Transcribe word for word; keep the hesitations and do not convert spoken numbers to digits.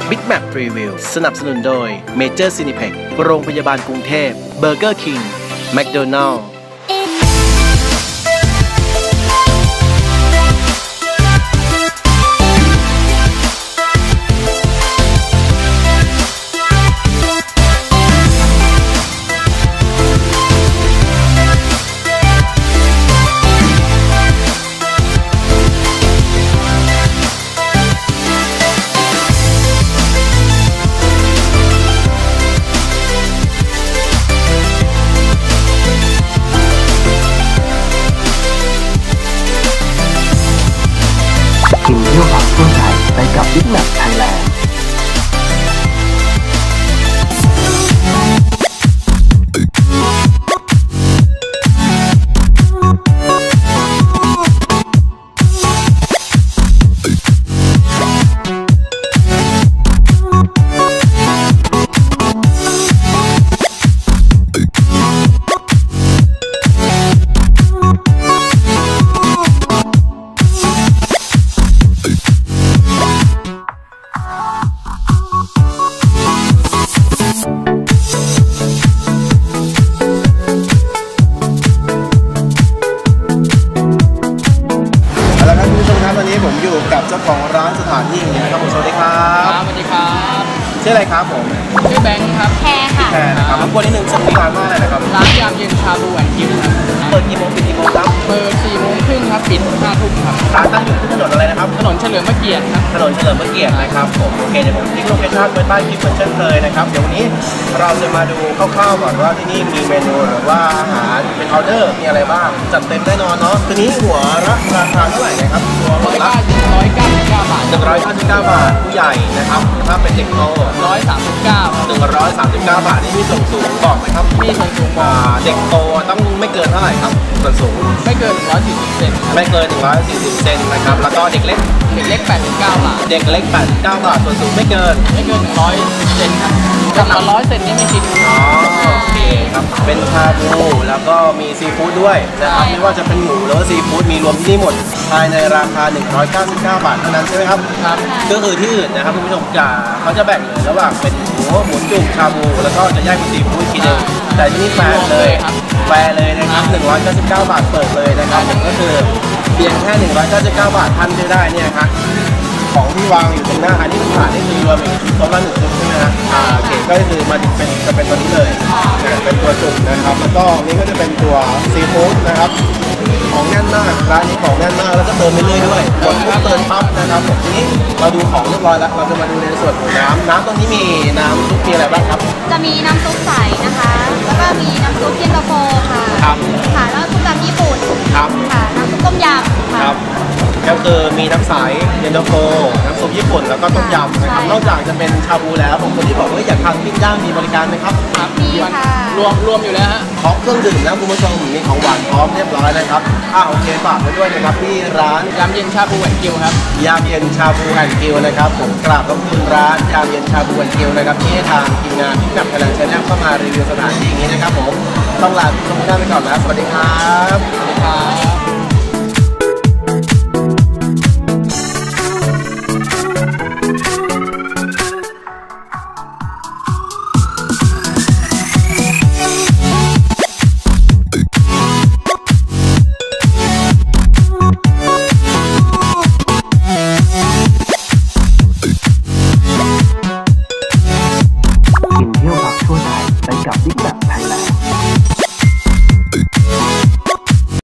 Big Mac Preview สนับสนุนโดย Major Cineplex โรงพยาบาลกรุงเทพ Burger King McDonald's กินเที่ยวความทั่วไทยไปกับบิ๊กแมคไทยแลนด์ผมอยู่กับเจ้าของร้านสถานที่อย่างนี้นะครับผมสวัสดีครับสวัสดีครับชื่ออะไรครับผมชื่อแบงค์ครับแพรค่ะแพรนะครับรบกวนนิดนึงชื่อร้านว่าอะไรนะครับร้านยามเย็นชาบูแอนด์คิวครับเปิดกี่โมงปิดกี่โมงครับเปิดสี่โมงครึ่งครับปิดห้าทุ่มครับร้านตั้งอยู่ที่ถนนอะไรนะครับถนนเฉลิมพระเกียรติครับถนนเฉลิมพระเกียรตินะครับผมโอเคเดี๋ยวผมทิ้งโลเคชั่นไว้ใต้คลิปเหมือนเช่นเคยนะครับเดี๋ยววันนี้เราจะมาดูคร่าวๆก่อนว่าที่นี่มีเมนูหรือว่าอาหารเป็นออเดอร์มีอะไรบ้างจัดเต็มแน่นอนเนาะทีนี้หัวละราคาเท่าไหร่นะครับหัวร้อยเก้าสิบร้อยเก้าสิบเก้าบาทหนึ่งร้อยเก้าสิบเก้าบาทผู้ใหญ่นะครับถ้าเป็นเด็กโตร้อยสามสิบเก้าหนึ่งร้อยสามสิบเก้าบาทนี่มีส่วนสูงบอกไหมครับมีส่วนสูงบอกเด็กโตต้องไม่เกินเท่าไหร่ครับส่วนสูงไม่เกินหนึ่งร้อยสี่สิบเซนไม่เกินหนึ่งร้อยสี่สิบเซนนะครับแล้วก็เด็กเล็กเด็กเล็กแปดสิบเก้าบาทเด็กเล็กแปดสิบเก้าบาทส่วนสูงไม่เกินไม่เกินหนึ่งร้อยเซนครับจำนวนร้อยเซนนี่ไม่คิดอ๋อโอเคครับเป็นชาบูแล้วก็มีซีฟู้ดด้วยนะครับไม่ว่าจะเป็นหมูหรือว่าซีฟู้ดมีรวมที่นี่หมดภายในราคาหนึ่งร้อยเก้าสิบเก้าบาทเท่านั้นใช่ไหมครับครับก็คือที่อื่นนะครับคุณผู้ชมจะเขาจะแบ่งเลยระหว่างเป็นหมูหมูจุ่มชาบูแล้วก็จะแยกเป็นซีฟู้ดทีนึงแต่ที่นี่แฟร์เลยแฟร์เลยนะครับหนึ่งร้อยเก้าสิบเก้าบาทเปิดเลยนะครับก็คือเพียงแค่หนึ่งร้อยเก้าสิบเก้าบาทท่านจะได้เนี่ยครับของที่วางอยู่ตรงหน้าอันนี้เป็นถาดนี่คือรวมอีกตัวละหนึ่งชุดใช่ไหมฮะอ่าโอเคก็คือมันเป็นจะเป็นตัวนี้เลยเป็นตัวจุ่มนะครับแล้วก็นี่ก็จะเป็นตัวซีฟู้ดนะครับของแน่นมากร้านนี้ของแน่นมากแล้วก็เติมไปเรื่อยด้วยกดปุ๊บเติมปั๊บนะครับผมทีนี้เราดูของเรียบร้อยแล้วเราจะมาดูในส่วนของน้ำน้ำตรงนี้มีน้ำซุปมีอะไรบ้างครับจะมีน้ำซุปใสนะคะแล้วก็มีน้ำซุปเย็นตาโฟค่ะครับค่ะแล้วซุปแบบญี่ปุ่นครับค่ะน้ำซุปต้มยำค่ะก็คือมีน้ำใสเย็นตาโฟน้ำซุปญี่ปุ่นแล้วก็ต้มยำนะครับนอกจากจะเป็นชาบูแล้วผมคนที่บอกว่าอยากทานปิ้งย่างมีบริการไหมครับมีค่ะรวมรวมอยู่แล้วฮะพร้อมเครื่องดื่มแล้วคุณผู้ชมมีของหวานพร้อมเรียบร้อยนะครับอ่าโอเคฝากไว้ด้วยนะครับที่ร้านยามเย็นชาบูแอนด์คิวครับยามเย็นชาบูแอนด์คิวนะครับผมกราบขอบคุณร้านยามเย็นชาบูแอนด์คิวนะครับที่ให้ทางทีมงานที่กับพลังชาแนลเข้ามารีวิวสถานที่อย่างนี้นะครับผมต้องลาทุกท่านไปก่อนนะสวัสดีครับสวัสดีครับ